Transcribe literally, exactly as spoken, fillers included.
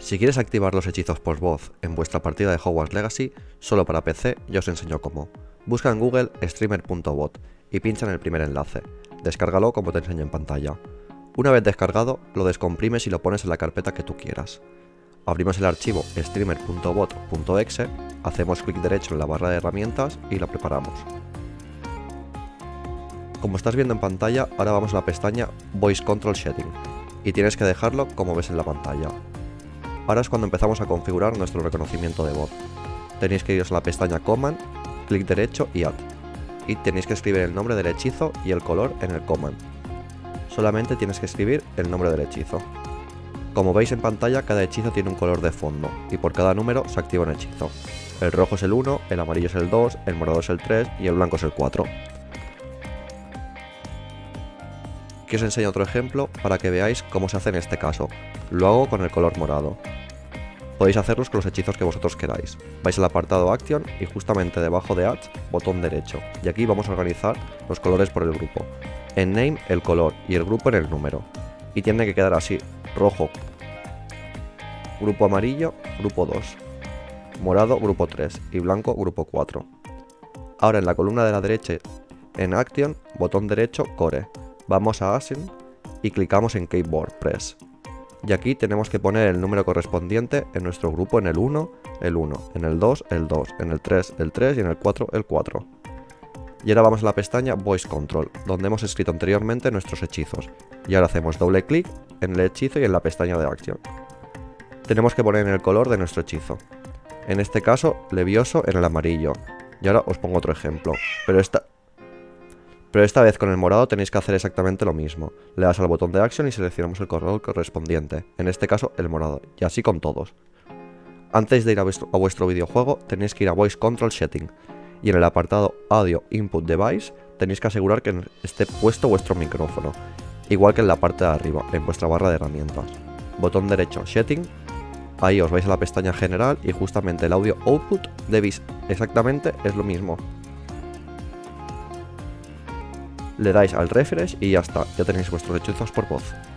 Si quieres activar los hechizos por voz en vuestra partida de Hogwarts Legacy, solo para P C, ya os enseño cómo. Busca en Google streamer punto bot y pincha en el primer enlace. Descárgalo como te enseño en pantalla. Una vez descargado, lo descomprimes y lo pones en la carpeta que tú quieras. Abrimos el archivo streamer punto bot punto e x e, hacemos clic derecho en la barra de herramientas y lo preparamos. Como estás viendo en pantalla, ahora vamos a la pestaña Voice Control Setting y tienes que dejarlo como ves en la pantalla. Ahora es cuando empezamos a configurar nuestro reconocimiento de voz. Tenéis que iros a la pestaña Command, clic derecho y Add. Y tenéis que escribir el nombre del hechizo y el color en el Command. Solamente tienes que escribir el nombre del hechizo. Como veis en pantalla, cada hechizo tiene un color de fondo y por cada número se activa un hechizo. El rojo es el uno, el amarillo es el dos, el morado es el tres y el blanco es el cuatro. Aquí os enseño otro ejemplo para que veáis cómo se hace en este caso. Lo hago con el color morado. Podéis hacerlos con los hechizos que vosotros queráis. Vais al apartado Action y justamente debajo de Add, botón derecho. Y aquí vamos a organizar los colores por el grupo. En Name el color y el grupo en el número. Y tiene que quedar así: rojo, grupo amarillo, grupo dos, morado, grupo tres y blanco, grupo cuatro. Ahora en la columna de la derecha, en Action, botón derecho, Core. Vamos a Assign y clicamos en Keyboard Press. Y aquí tenemos que poner el número correspondiente en nuestro grupo en el uno, el uno, en el dos, el dos, en el tres, el tres y en el cuatro, el cuatro. Y ahora vamos a la pestaña Voice Control, donde hemos escrito anteriormente nuestros hechizos. Y ahora hacemos doble clic en el hechizo y en la pestaña de Action. Tenemos que poner en el color de nuestro hechizo. En este caso, Levioso en el amarillo. Y ahora os pongo otro ejemplo, pero esta... Pero esta vez con el morado tenéis que hacer exactamente lo mismo. Le das al botón de Action y seleccionamos el color correspondiente, en este caso el morado, y así con todos. Antes de ir a vuestro, a vuestro videojuego tenéis que ir a Voice Control Setting, y en el apartado Audio Input Device tenéis que asegurar que esté puesto vuestro micrófono, igual que en la parte de arriba, en vuestra barra de herramientas. Botón derecho Setting, ahí os vais a la pestaña General y justamente el Audio Output Device exactamente es lo mismo. Le dais al refresh y ya está, ya tenéis vuestros hechizos por voz.